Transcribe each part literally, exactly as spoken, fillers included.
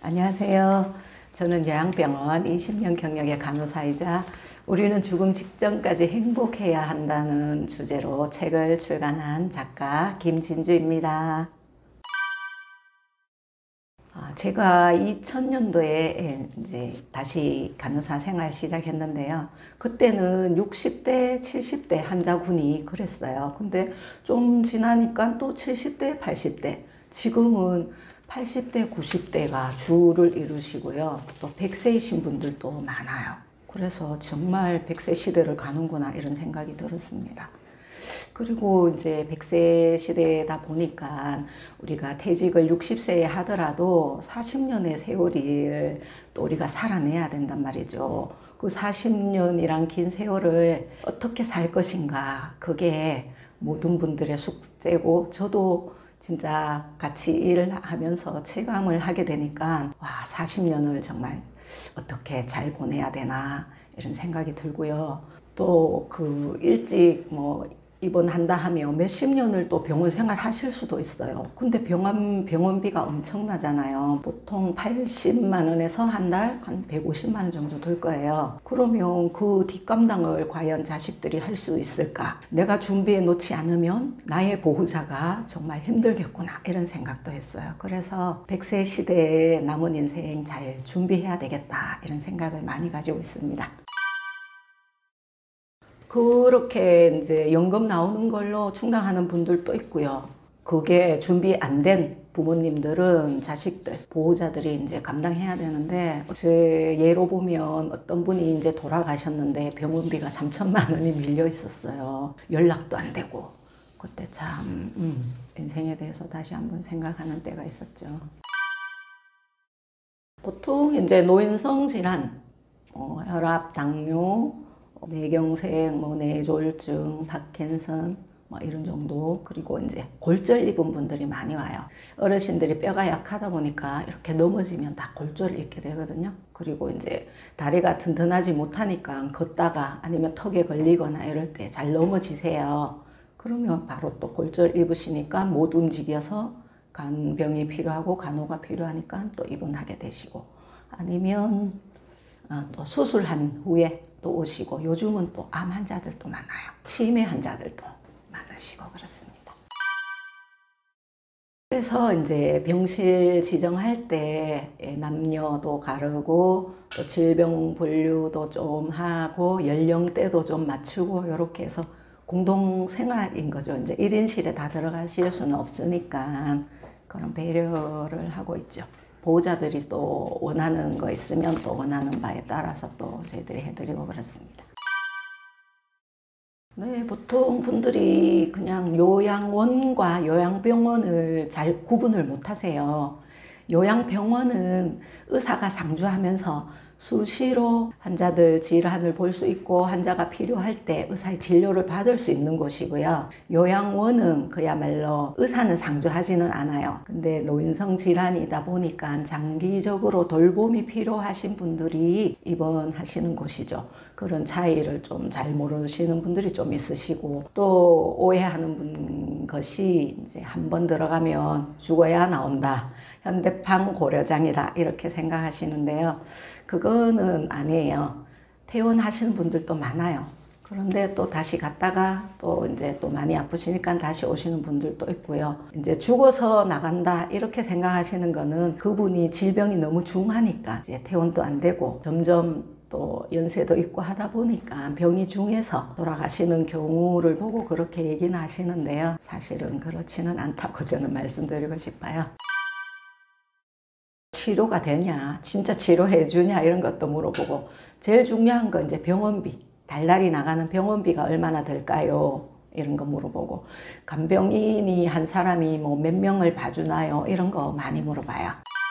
안녕하세요. 저는 요양병원 이십 년 경력의 간호사이자 우리는 죽음 직전까지 행복해야 한다는 주제로 책을 출간한 작가 김진주입니다. 제가 이천 년도에 이제 다시 간호사 생활 시작했는데요. 그때는 육십 대, 칠십 대 환자군이 그랬어요. 근데 좀 지나니까 또 칠십 대, 팔십 대, 지금은 팔십 대, 구십 대가 주를 이루시고요. 또 백 세이신 분들도 많아요. 그래서 정말 백 세 시대를 가는구나 이런 생각이 들었습니다. 그리고 이제 백 세 시대다 보니까 우리가 퇴직을 육십 세에 하더라도 사십 년의 세월을 또 우리가 살아내야 된단 말이죠. 그 사십 년이란 긴 세월을 어떻게 살 것인가, 그게 모든 분들의 숙제고, 저도 진짜 같이 일을 하면서 체감을 하게 되니까 와, 사십 년을 정말 어떻게 잘 보내야 되나 이런 생각이 들고요. 또 그 일찍 뭐 입원한다 하면 몇십 년을 또 병원 생활 하실 수도 있어요. 근데 병원, 병원비가 엄청나잖아요. 보통 팔십만 원에서 한 달 한 백오십만 원 정도 들 거예요. 그러면 그 뒷감당을 과연 자식들이 할 수 있을까? 내가 준비해 놓지 않으면 나의 보호자가 정말 힘들겠구나 이런 생각도 했어요. 그래서 백 세 시대에 남은 인생 잘 준비해야 되겠다 이런 생각을 많이 가지고 있습니다. 그렇게 이제 연금 나오는 걸로 충당하는 분들도 있고요. 그게 준비 안 된 부모님들은 자식들, 보호자들이 이제 감당해야 되는데, 제 예로 보면 어떤 분이 이제 돌아가셨는데 병원비가 삼천만 원이 밀려 있었어요. 연락도 안 되고. 그때 참 음, 인생에 대해서 다시 한번 생각하는 때가 있었죠. 보통 이제 노인성 질환, 어, 혈압, 당뇨, 뇌경색, 뭐 뇌졸중, 파킨슨 뭐 이런 정도, 그리고 이제 골절 입은 분들이 많이 와요. 어르신들이 뼈가 약하다 보니까 이렇게 넘어지면 다 골절을 입게 되거든요. 그리고 이제 다리가 튼튼하지 못하니까 걷다가 아니면 턱에 걸리거나 이럴 때 잘 넘어지세요. 그러면 바로 또 골절 입으시니까 못 움직여서 간병이 필요하고 간호가 필요하니까 또 입원하게 되시고, 아니면 또 수술한 후에 또 오시고, 요즘은 또 암 환자들도 많아요. 치매 환자들도 많으시고 그렇습니다. 그래서 이제 병실 지정할 때 남녀도 가르고 또 질병 분류도 좀 하고 연령대도 좀 맞추고 이렇게 해서 공동 생활인 거죠. 이제 일 인실에 다 들어가실 수는 없으니까 그런 배려를 하고 있죠. 보호자들이 또 원하는 거 있으면 또 원하는 바에 따라서 또 저희들이 해드리고 그렇습니다. 네, 보통 분들이 그냥 요양원과 요양병원을 잘 구분을 못 하세요. 요양병원은 의사가 상주하면서 수시로 환자들 질환을 볼 수 있고 환자가 필요할 때 의사의 진료를 받을 수 있는 곳이고요. 요양원은 그야말로 의사는 상주하지는 않아요. 근데 노인성 질환이다 보니까 장기적으로 돌봄이 필요하신 분들이 입원하시는 곳이죠. 그런 차이를 좀 잘 모르시는 분들이 좀 있으시고, 또 오해하는 분 것이 이제 한 번 들어가면 죽어야 나온다, 현대판 고려장이다 이렇게 생각하시는데요. 그거는 아니에요. 퇴원하시는 분들도 많아요. 그런데 또 다시 갔다가 또 이제 또 많이 아프시니까 다시 오시는 분들도 있고요. 이제 죽어서 나간다 이렇게 생각하시는 거는 그분이 질병이 너무 중하니까 이제 퇴원도 안 되고 점점 또 연세도 있고 하다 보니까 병이 중해서 돌아가시는 경우를 보고 그렇게 얘기는 하시는데요. 사실은 그렇지는 않다고 저는 말씀드리고 싶어요. 치료가 되냐, 진짜 치료해 주냐 이런 것도 물어보고, 제일 중요한 건 이제 병원비, 달달이 나가는 병원비가 얼마나 들까요? 이런 거 물어보고, 간병인이 한 사람이 뭐 몇 명을 봐주나요? 이런 거 많이 물어봐요.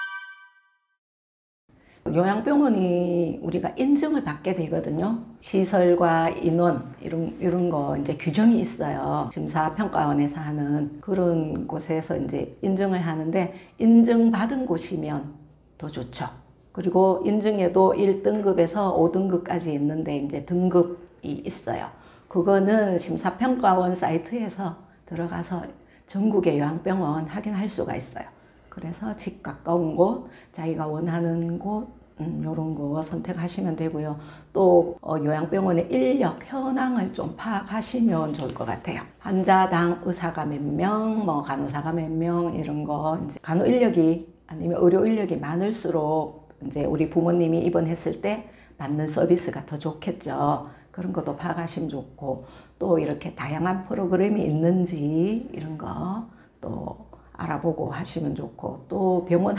요양병원이 우리가 인증을 받게 되거든요. 시설과 인원 이런 이런 거 이제 규정이 있어요. 심사평가원에서 하는 그런 곳에서 이제 인증을 하는데, 인증받은 곳이면 더 좋죠. 그리고 인증에도 일 등급에서 오 등급까지 있는데 이제 등급이 있어요. 그거는 심사평가원 사이트에서 들어가서 전국의 요양병원 확인할 수가 있어요. 그래서 집 가까운 곳, 자기가 원하는 곳, 음, 이런 거 선택하시면 되고요. 또 어, 요양병원의 인력 현황을 좀 파악하시면 좋을 것 같아요. 환자당 의사가 몇 명, 뭐 간호사가 몇 명 이런 거 이제 간호 인력이 아니면 의료 인력이 많을수록 이제 우리 부모님이 입원했을 때 받는 서비스가 더 좋겠죠. 그런 것도 파악하시면 좋고 또 이렇게 다양한 프로그램이 있는지 이런 거 또 알아보고 하시면 좋고 또 병원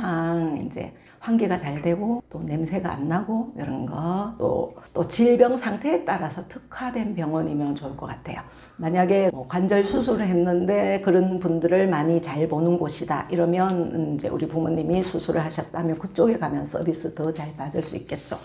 환경상 이제 환기가 잘 되고 또 냄새가 안 나고 이런 거 또 또 질병 상태에 따라서 특화된 병원이면 좋을 것 같아요. 만약에 뭐 관절 수술을 했는데 그런 분들을 많이 잘 보는 곳이다 이러면 이제 우리 부모님이 수술을 하셨다면 그쪽에 가면 서비스 더 잘 받을 수 있겠죠.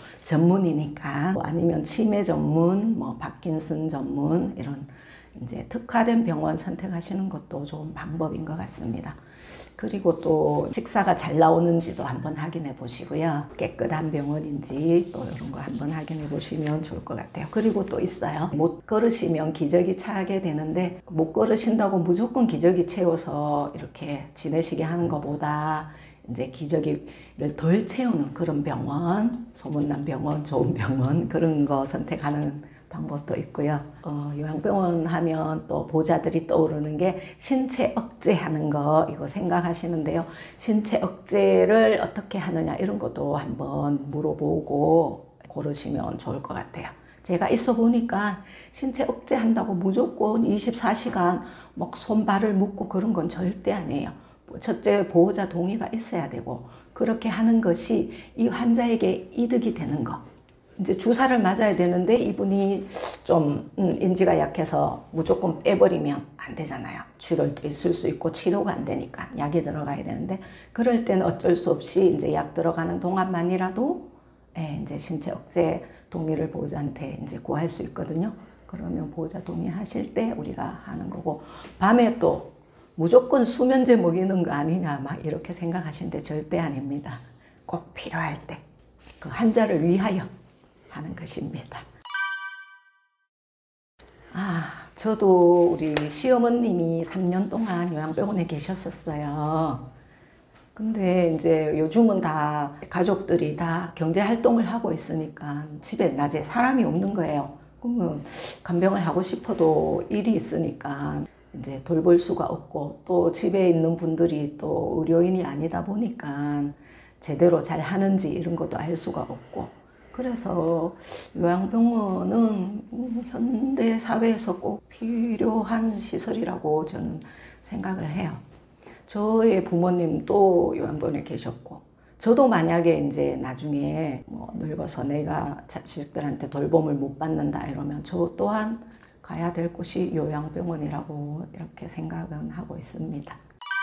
전문이니까. 뭐 아니면 치매 전문, 뭐 파킨슨 전문 이런 이제 특화된 병원 선택하시는 것도 좋은 방법인 것 같습니다. 그리고 또 식사가 잘 나오는지도 한번 확인해 보시고요. 깨끗한 병원인지 또 이런 거 한번 확인해 보시면 좋을 것 같아요. 그리고 또 있어요. 못 걸으시면 기저귀 차게 되는데 못 걸으신다고 무조건 기저귀 채워서 이렇게 지내시게 하는 것보다 이제 기저귀를 덜 채우는 그런 병원, 소문난 병원, 좋은 병원 그런 거 선택하는 방법도 있고요. 어, 요양병원 하면 또 보호자들이 떠오르는 게 신체 억제하는 거 이거 생각하시는데요. 신체 억제를 어떻게 하느냐 이런 것도 한번 물어보고 고르시면 좋을 것 같아요. 제가 있어 보니까 신체 억제한다고 무조건 이십사 시간 막 손발을 묶고 그런 건 절대 아니에요. 첫째 보호자 동의가 있어야 되고 그렇게 하는 것이 이 환자에게 이득이 되는 거. 이제 주사를 맞아야 되는데 이분이 좀 음, 인지가 약해서 무조건 빼버리면 안 되잖아요. 쥐를 있을 수 있고 치료가 안 되니까 약이 들어가야 되는데 그럴 때는 어쩔 수 없이 이제 약 들어가는 동안만이라도 예, 이제 신체 억제 동의를 보호자한테 이제 구할 수 있거든요. 그러면 보호자 동의하실 때 우리가 하는 거고 밤에 또 무조건 수면제 먹이는 거 아니냐 막 이렇게 생각하시는데 절대 아닙니다. 꼭 필요할 때 그 환자를 위하여 하는 것입니다. 아, 저도 우리 시어머님이 삼 년 동안 요양병원에 계셨었어요. 근데 이제 요즘은 다 가족들이 다 경제활동을 하고 있으니까 집에 낮에 사람이 없는 거예요. 그러면 간병을 하고 싶어도 일이 있으니까 이제 돌볼 수가 없고 또 집에 있는 분들이 또 의료인이 아니다 보니까 제대로 잘 하는지 이런 것도 알 수가 없고 그래서 요양병원은 현대 사회에서 꼭 필요한 시설이라고 저는 생각을 해요. 저의 부모님도 요양병원에 계셨고, 저도 만약에 이제 나중에 뭐 늙어서 내가 자식들한테 돌봄을 못 받는다 이러면 저 또한 가야 될 곳이 요양병원이라고 이렇게 생각은 하고 있습니다.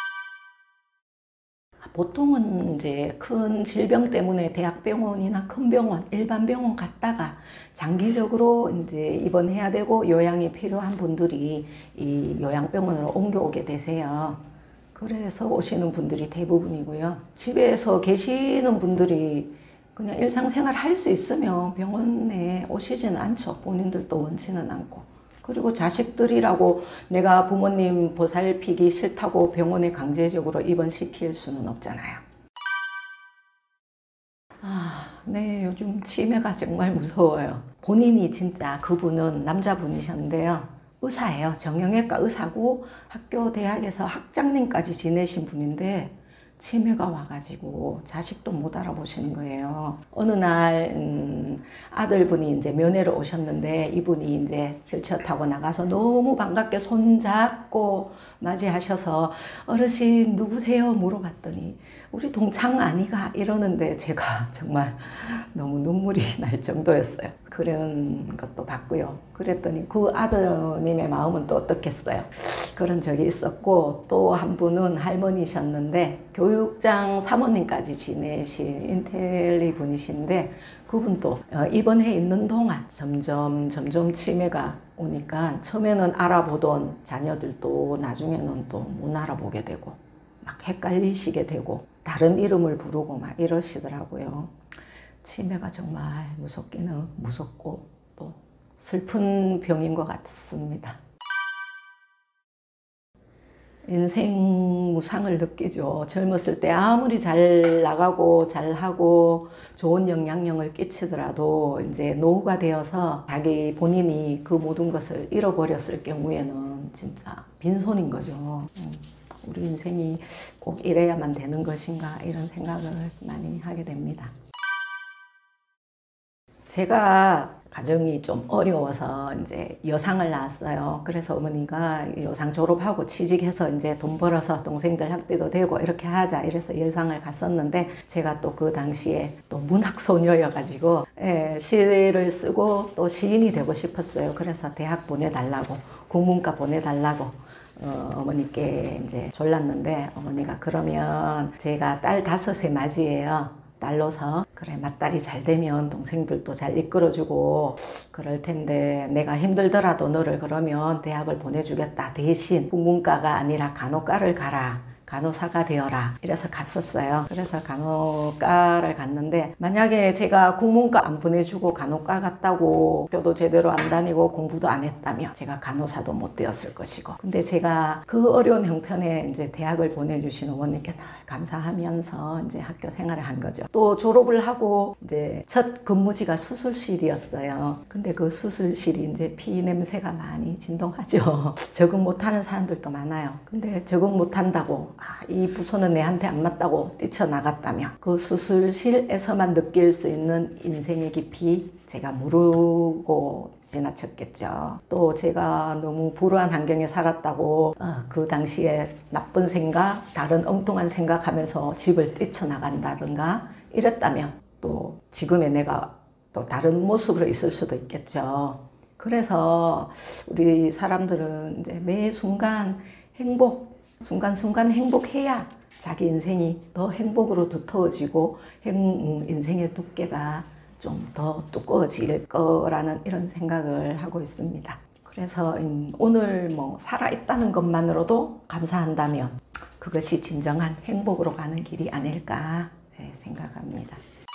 보통은 이제 큰 질병 때문에 대학병원이나 큰 병원, 일반 병원 갔다가 장기적으로 이제 입원해야 되고 요양이 필요한 분들이 이 요양병원으로 옮겨오게 되세요. 그래서 오시는 분들이 대부분이고요. 집에서 계시는 분들이 그냥 일상생활 할 수 있으면 병원에 오시지는 않죠. 본인들도 원치는 않고. 그리고 자식들이라고 내가 부모님 보살피기 싫다고 병원에 강제적으로 입원시킬 수는 없잖아요. 아, 네, 요즘 치매가 정말 무서워요. 본인이 진짜 그분은 남자분이셨는데요. 의사예요. 정형외과 의사고 학교 대학에서 학장님까지 지내신 분인데 치매가 와가지고 자식도 못 알아보시는 거예요. 어느 날 음, 아들분이 이제 면회를 오셨는데 이분이 이제 휠체어 타고 나가서 너무 반갑게 손잡고 맞이하셔서 어르신 누구세요? 물어봤더니 우리 동창 아니가 이러는데 제가 정말 너무 눈물이 날 정도였어요. 그런 것도 봤고요. 그랬더니 그 아드님의 마음은 또 어떻겠어요. 그런 적이 있었고 또 한 분은 할머니셨는데 교육장 사모님까지 지내신 인텔리 분이신데 그분도 입원해 있는 동안 점점 점점 치매가 오니까 처음에는 알아보던 자녀들도 나중에는 또 못 알아보게 되고 막 헷갈리시게 되고 다른 이름을 부르고 막 이러시더라고요. 치매가 정말 무섭기는 무섭고 또 슬픈 병인 것 같습니다. 인생 무상을 느끼죠. 젊었을 때 아무리 잘 나가고 잘하고 좋은 영향력을 끼치더라도 이제 노후가 되어서 자기 본인이 그 모든 것을 잃어버렸을 경우에는 진짜 빈손인 거죠. 우리 인생이 꼭 이래야만 되는 것인가 이런 생각을 많이 하게 됩니다. 제가 가정이 좀 어려워서 이제 여상을 낳았어요. 그래서 어머니가 여상 졸업하고 취직해서 이제 돈 벌어서 동생들 학비도 되고 이렇게 하자 이래서 여상을 갔었는데 제가 또 그 당시에 또 문학소녀여가지고 예, 시를 쓰고 또 시인이 되고 싶었어요. 그래서 대학 보내달라고 국문과 보내달라고 어, 어머니께 이제 졸랐는데 어머니가 그러면 제가 딸 다섯에 맞이해요. 딸로서 그래 맏딸이 잘 되면 동생들도 잘 이끌어주고 그럴 텐데 내가 힘들더라도 너를 그러면 대학을 보내주겠다. 대신 국문과가 아니라 간호과를 가라. 간호사가 되어라. 이래서 갔었어요. 그래서 간호과를 갔는데 만약에 제가 국문과 안 보내주고 간호과 갔다고 학교도 제대로 안 다니고 공부도 안 했다면 제가 간호사도 못 되었을 것이고 근데 제가 그 어려운 형편에 이제 대학을 보내주신 어머니께 늘 감사하면서 이제 학교 생활을 한 거죠. 또 졸업을 하고 이제 첫 근무지가 수술실이었어요. 근데 그 수술실이 이제 피 냄새가 많이 진동하죠. 적응 못하는 사람들도 많아요. 근데 적응 못한다고 아, 이 부서는 내한테 안 맞다고 뛰쳐나갔다면 그 수술실에서만 느낄 수 있는 인생의 깊이 제가 모르고 지나쳤겠죠. 또 제가 너무 불우한 환경에 살았다고 어, 그 당시에 나쁜 생각, 다른 엉뚱한 생각하면서 집을 뛰쳐나간다든가 이랬다면 또 지금의 내가 또 다른 모습으로 있을 수도 있겠죠. 그래서 우리 사람들은 이제 매 순간 행복, 순간순간 행복해야 자기 인생이 더 행복으로 두터워지고 행, 인생의 두께가 좀 더 두꺼워질 거라는 이런 생각을 하고 있습니다. 그래서 오늘 뭐 살아있다는 것만으로도 감사한다면 그것이 진정한 행복으로 가는 길이 아닐까 생각합니다.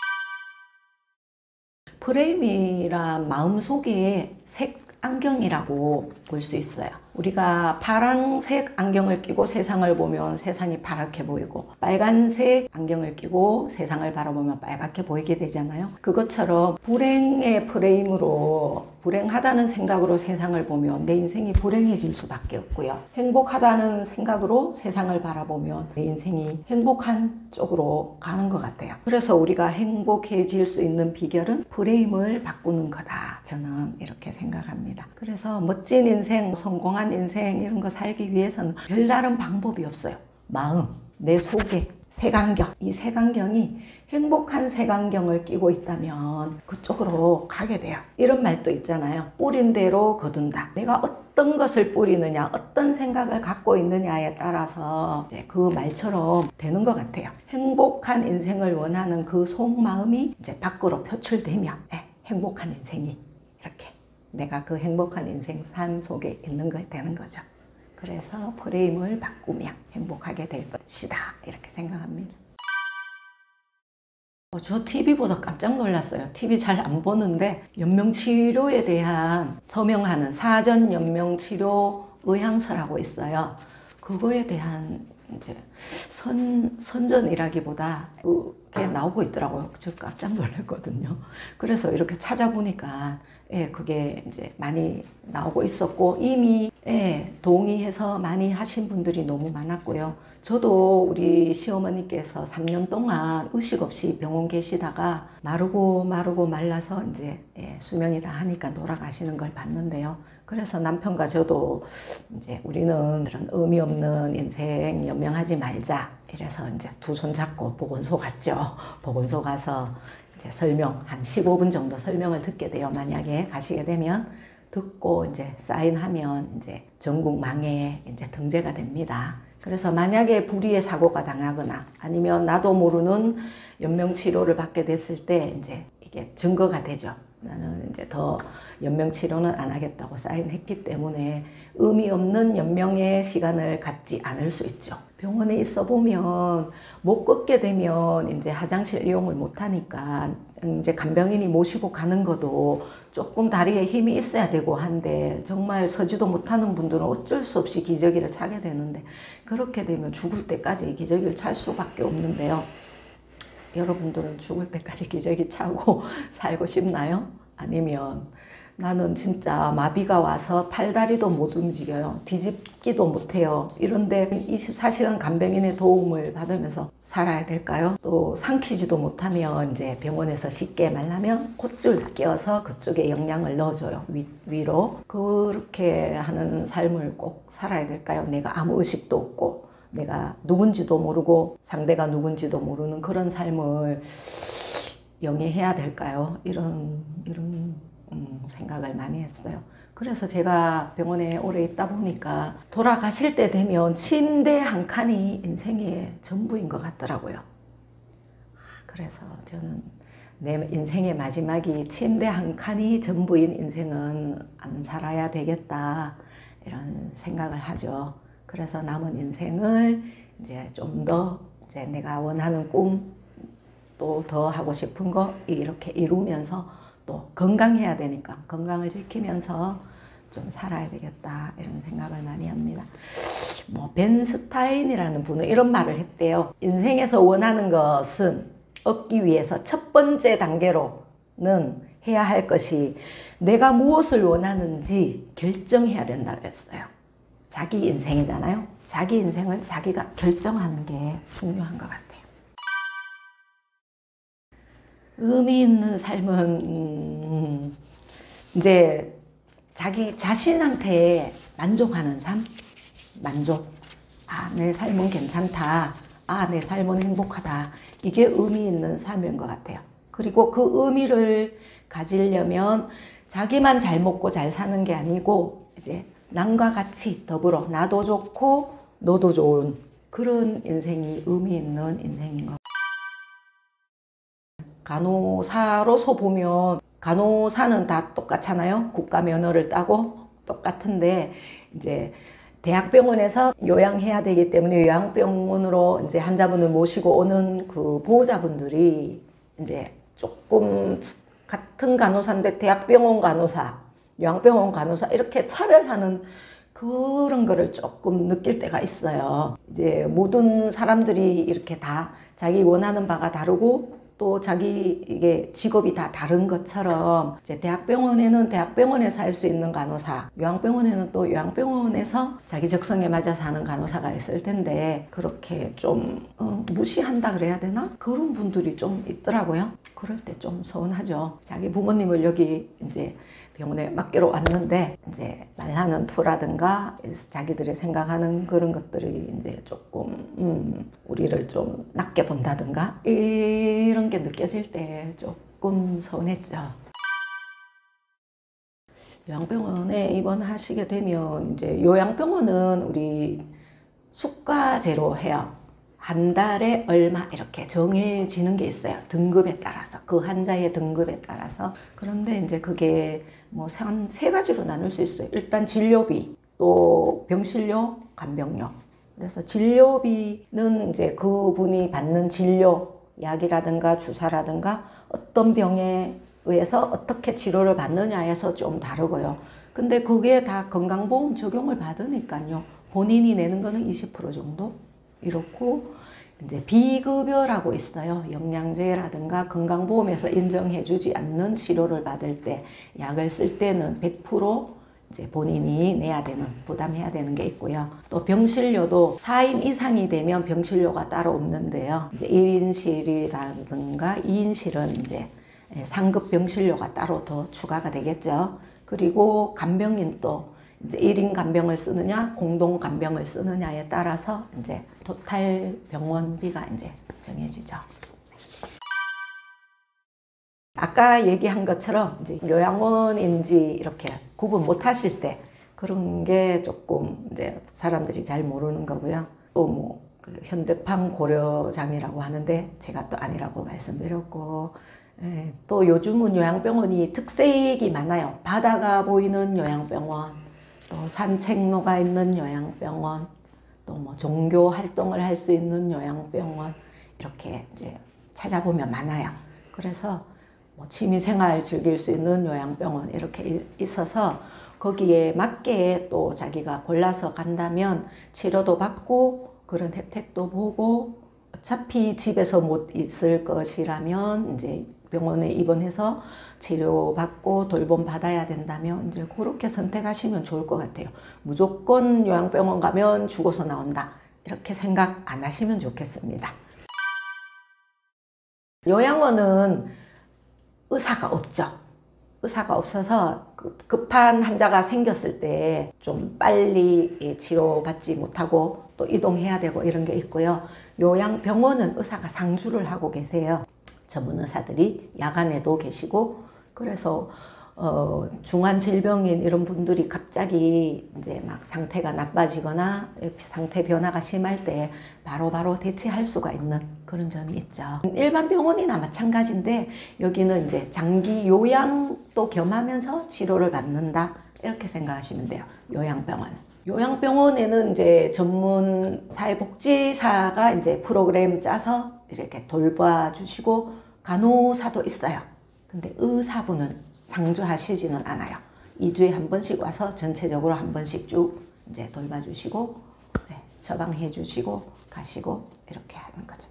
프레임이란 마음속의 색 안경이라고 볼 수 있어요. 우리가 파란색 안경을 끼고 세상을 보면 세상이 파랗게 보이고 빨간색 안경을 끼고 세상을 바라보면 빨갛게 보이게 되잖아요. 그것처럼 불행의 프레임으로 불행하다는 생각으로 세상을 보면 내 인생이 불행해질 수밖에 없고요. 행복하다는 생각으로 세상을 바라보면 내 인생이 행복한 쪽으로 가는 것 같아요. 그래서 우리가 행복해질 수 있는 비결은 프레임을 바꾸는 거다. 저는 이렇게 생각합니다. 그래서 멋진 인생, 성공한 인생 이런 거 살기 위해서는 별다른 방법이 없어요. 마음, 내 속에 색안경, 이 색안경이 행복한 색안경을 끼고 있다면 그쪽으로 가게 돼요. 이런 말도 있잖아요. 뿌린 대로 거둔다. 내가 어떤 것을 뿌리느냐, 어떤 생각을 갖고 있느냐에 따라서 이제 그 말처럼 되는 것 같아요. 행복한 인생을 원하는 그 속마음이 이제 밖으로 표출되면 네, 행복한 인생이 이렇게 내가 그 행복한 인생 삶 속에 있는 거 되는 거죠. 그래서 프레임을 바꾸면 행복하게 될 것이다. 이렇게 생각합니다. 어, 저 티비보다 깜짝 놀랐어요. 티비 잘 안 보는데 연명치료에 대한 서명하는 사전 연명치료 의향서라고 있어요. 그거에 대한 이제 선, 선전이라기보다 그게 나오고 있더라고요. 저 깜짝 놀랐거든요. 그래서 이렇게 찾아보니까 예, 그게 이제 많이 나오고 있었고 이미 예, 동의해서 많이 하신 분들이 너무 많았고요. 저도 우리 시어머니께서 삼 년 동안 의식 없이 병원 계시다가 마르고 마르고 말라서 이제 예, 수명이 다 하니까 돌아가시는 걸 봤는데요. 그래서 남편과 저도 이제 우리는 그런 의미 없는 인생 연명하지 말자. 이래서 이제 두 손 잡고 보건소 갔죠. 보건소 가서 이제 설명 한 십오 분 정도 설명을 듣게 돼요. 만약에 가시게 되면 듣고 이제 사인하면 이제 전국망에 이제 등재가 됩니다. 그래서 만약에 불의의 사고가 당하거나 아니면 나도 모르는 연명치료를 받게 됐을 때 이제 이게 증거가 되죠. 나는 이제 더 연명 치료는 안 하겠다고 사인했기 때문에 의미 없는 연명의 시간을 갖지 않을 수 있죠. 병원에 있어 보면 못 걷게 되면 이제 화장실 이용을 못 하니까 이제 간병인이 모시고 가는 것도 조금 다리에 힘이 있어야 되고 한데 정말 서지도 못하는 분들은 어쩔 수 없이 기저귀를 차게 되는데 그렇게 되면 죽을 때까지 기저귀를 찰 수밖에 없는데요. 여러분들은 죽을 때까지 기저귀 차고 살고 싶나요? 아니면 나는 진짜 마비가 와서 팔다리도 못 움직여요. 뒤집기도 못해요. 이런데 이십사 시간 간병인의 도움을 받으면서 살아야 될까요? 또 삼키지도 못하면 이제 병원에서 쉽게 말하면 콧줄 끼워서 그쪽에 영양을 넣어줘요. 위, 위로. 그렇게 하는 삶을 꼭 살아야 될까요? 내가 아무 의식도 없고 내가 누군지도 모르고 상대가 누군지도 모르는 그런 삶을 영위해야 될까요? 이런 이런 음, 생각을 많이 했어요. 그래서 제가 병원에 오래 있다 보니까 돌아가실 때 되면 침대 한 칸이 인생의 전부인 것 같더라고요. 그래서 저는 내 인생의 마지막이 침대 한 칸이 전부인 인생은 안 살아야 되겠다 이런 생각을 하죠. 그래서 남은 인생을 이제 좀 더 이제 내가 원하는 꿈 또 더 하고 싶은 거 이렇게 이루면서 또 건강해야 되니까 건강을 지키면서 좀 살아야 되겠다 이런 생각을 많이 합니다. 뭐 벤스타인이라는 분은 이런 말을 했대요. 인생에서 원하는 것은 얻기 위해서 첫 번째 단계로는 해야 할 것이 내가 무엇을 원하는지 결정해야 된다 그랬어요. 자기 인생이잖아요. 자기 인생을 자기가 결정하는 게 중요한 것 같아요. 의미 있는 삶은 음, 이제 자기 자신한테 만족하는 삶, 만족. 아, 내 삶은 괜찮다. 아, 내 삶은 행복하다. 이게 의미 있는 삶인 것 같아요. 그리고 그 의미를 가지려면 자기만 잘 먹고 잘 사는 게 아니고 이제 남과 같이 더불어 나도 좋고 너도 좋은 그런 인생이 의미 있는 인생인 것 같아요. 간호사로서 보면 간호사는 다 똑같잖아요. 국가 면허를 따고 똑같은데 이제 대학병원에서 요양해야 되기 때문에 요양병원으로 이제 환자분을 모시고 오는 그 보호자분들이 이제 조금 같은 간호사인데 대학병원 간호사, 요양병원 간호사 이렇게 차별하는 그런 거를 조금 느낄 때가 있어요. 이제 모든 사람들이 이렇게 다 자기 원하는 바가 다르고 또 자기 이게 직업이 다 다른 것처럼 이제 대학병원에는 대학병원에서 할 수 있는 간호사, 요양병원에는 또 요양병원에서 자기 적성에 맞아서 하는 간호사가 있을 텐데 그렇게 좀 어, 무시한다 그래야 되나? 그런 분들이 좀 있더라고요. 그럴 때 좀 서운하죠. 자기 부모님을 여기 이제 병원에 맡기러 왔는데 이제 말하는 투라든가 자기들이 생각하는 그런 것들이 이제 조금 음, 우리를 좀 낮게 본다든가 이런 게 느껴질 때 조금 서운했죠. 요양병원에 입원하시게 되면 이제 요양병원은 우리 수가제로 해요. 한 달에 얼마 이렇게 정해지는 게 있어요. 등급에 따라서 그 환자의 등급에 따라서. 그런데 이제 그게 뭐 한 세 가지로 나눌 수 있어요. 일단 진료비, 또 병실료, 간병료. 그래서 진료비는 이제 그분이 받는 진료, 약이라든가 주사라든가 어떤 병에 의해서 어떻게 치료를 받느냐에서 좀 다르고요. 근데 그게 다 건강보험 적용을 받으니까요. 본인이 내는 거는 이십 퍼센트 정도? 이렇고 이제 비급여라고 있어요. 영양제라든가 건강보험에서 인정해주지 않는 치료를 받을 때 약을 쓸 때는 백 퍼센트 이제 본인이 내야 되는 부담해야 되는 게 있고요. 또 병실료도 사 인 이상이 되면 병실료가 따로 없는데요. 이제 일 인실이라든가 이 인실은 이제 상급 병실료가 따로 더 추가가 되겠죠. 그리고 간병인도 이제 일 인 간병을 쓰느냐, 공동 간병을 쓰느냐에 따라서 이제 토탈 병원비가 이제 정해지죠. 아까 얘기한 것처럼 이제 요양원인지 이렇게 구분 못 하실 때 그런 게 조금 이제 사람들이 잘 모르는 거고요. 또 뭐 그 현대판 고려장이라고 하는데 제가 또 아니라고 말씀드렸고 예, 또 요즘은 요양병원이 특색이 많아요. 바다가 보이는 요양병원, 또 산책로가 있는 요양병원, 또 뭐 종교 활동을 할 수 있는 요양병원, 이렇게 이제 찾아보면 많아요. 그래서 뭐 취미생활 즐길 수 있는 요양병원 이렇게 있어서 거기에 맞게 또 자기가 골라서 간다면 치료도 받고 그런 혜택도 보고, 어차피 집에서 못 있을 것이라면 이제 병원에 입원해서 치료받고 돌봄 받아야 된다면 이제 그렇게 선택하시면 좋을 것 같아요. 무조건 요양병원 가면 죽어서 나온다, 이렇게 생각 안 하시면 좋겠습니다. 요양원은 의사가 없죠. 의사가 없어서 급한 환자가 생겼을 때 좀 빨리 치료받지 못하고 또 이동해야 되고 이런 게 있고요. 요양병원은 의사가 상주를 하고 계세요. 전문 의사들이 야간에도 계시고, 그래서 어, 중한 질병인 이런 분들이 갑자기 이제 막 상태가 나빠지거나 상태 변화가 심할 때 바로바로 바로 대체할 수가 있는 그런 점이 있죠. 일반 병원이나 마찬가지인데 여기는 이제 장기 요양도 겸하면서 치료를 받는다, 이렇게 생각하시면 돼요. 요양병원. 요양병원에는 이제 전문 사회복지사가 이제 프로그램 짜서 이렇게 돌봐주시고 간호사도 있어요. 근데 의사분은 상주하시지는 않아요. 이 주에 한 번씩 와서 전체적으로 한 번씩 쭉 이제 돌봐주시고, 네, 처방해 주시고 가시고 이렇게 하는 거죠.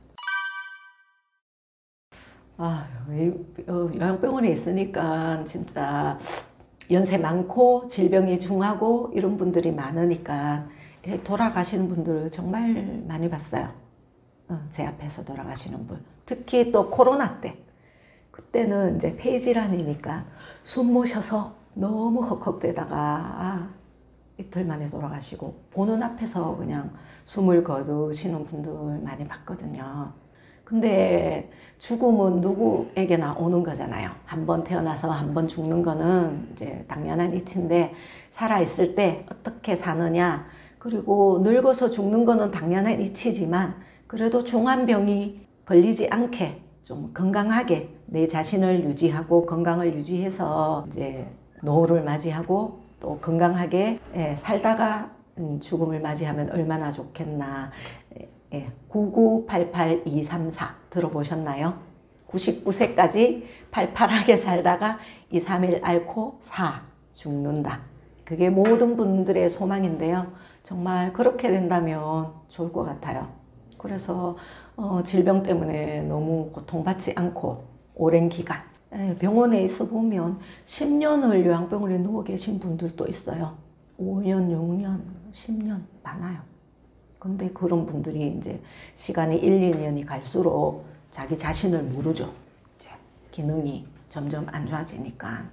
아, 요양병원에 있으니까 진짜 연세 많고 질병이 중하고 이런 분들이 많으니까 돌아가시는 분들을 정말 많이 봤어요. 제 앞에서 돌아가시는 분. 특히 또 코로나 때. 그때는 이제 폐질환이니까 숨 모셔서 너무 헉헉대다가 아, 이틀 만에 돌아가시고, 보는 앞에서 그냥 숨을 거두시는 분들 많이 봤거든요. 근데 죽음은 누구에게나 오는 거잖아요. 한 번 태어나서 한 번 죽는 거는 이제 당연한 이치인데, 살아있을 때 어떻게 사느냐, 그리고 늙어서 죽는 거는 당연한 이치지만 그래도 중한 병이 걸리지 않게 좀 건강하게 내 자신을 유지하고 건강을 유지해서 이제 노후를 맞이하고 또 건강하게 예, 살다가 죽음을 맞이하면 얼마나 좋겠나. 예, 구구팔팔 이삼사 들어보셨나요? 구십구 세까지 팔팔하게 살다가 이, 삼 일 앓고 사 죽는다. 그게 모든 분들의 소망인데요. 정말 그렇게 된다면 좋을 것 같아요. 그래서 어, 질병 때문에 너무 고통받지 않고 오랜 기간 예, 병원에 있어 보면 십 년을 요양병원에 누워 계신 분들도 있어요. 오 년, 육 년, 십 년 많아요. 근데 그런 분들이 이제 시간이 일, 이 년이 갈수록 자기 자신을 모르죠. 이제 기능이 점점 안 좋아지니까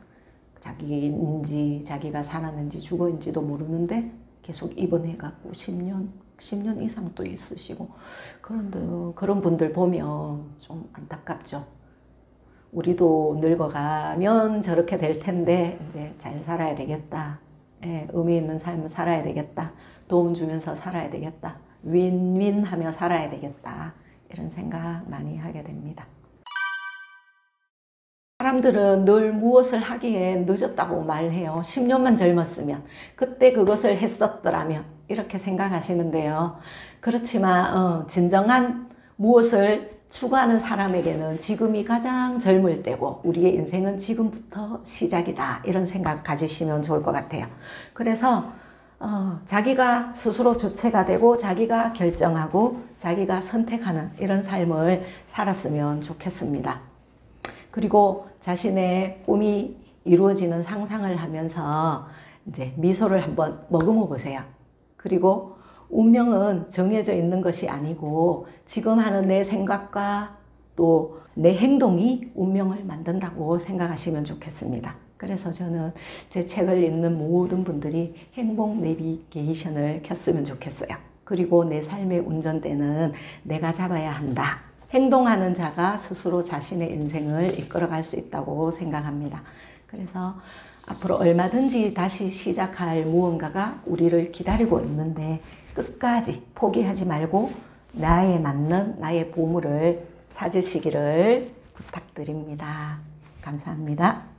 자기인지 자기가 살았는지 죽었는지도 모르는데 계속 입원해갖고 십 년, 십 년 이상 또 있으시고, 그런데 그런 분들 보면 좀 안타깝죠. 우리도 늙어가면 저렇게 될 텐데 이제 잘 살아야 되겠다. 예, 의미 있는 삶을 살아야 되겠다. 도움 주면서 살아야 되겠다. 윈윈하며 살아야 되겠다. 이런 생각 많이 하게 됩니다. 사람들은 늘 무엇을 하기에 늦었다고 말해요. 십 년만 젊었으면, 그때 그것을 했었더라면, 이렇게 생각하시는데요. 그렇지만 어, 진정한 무엇을 추구하는 사람에게는 지금이 가장 젊을 때고 우리의 인생은 지금부터 시작이다, 이런 생각 가지시면 좋을 것 같아요. 그래서 어, 자기가 스스로 주체가 되고 자기가 결정하고 자기가 선택하는 이런 삶을 살았으면 좋겠습니다. 그리고 자신의 꿈이 이루어지는 상상을 하면서 이제 미소를 한번 머금어 보세요. 그리고 운명은 정해져 있는 것이 아니고 지금 하는 내 생각과 또 내 행동이 운명을 만든다고 생각하시면 좋겠습니다. 그래서 저는 제 책을 읽는 모든 분들이 행복 내비게이션을 켰으면 좋겠어요. 그리고 내 삶의 운전대는 내가 잡아야 한다. 행동하는 자가 스스로 자신의 인생을 이끌어갈 수 있다고 생각합니다. 그래서 앞으로 얼마든지 다시 시작할 무언가가 우리를 기다리고 있는데 끝까지 포기하지 말고 나에 맞는 나의 보물을 찾으시기를 부탁드립니다. 감사합니다.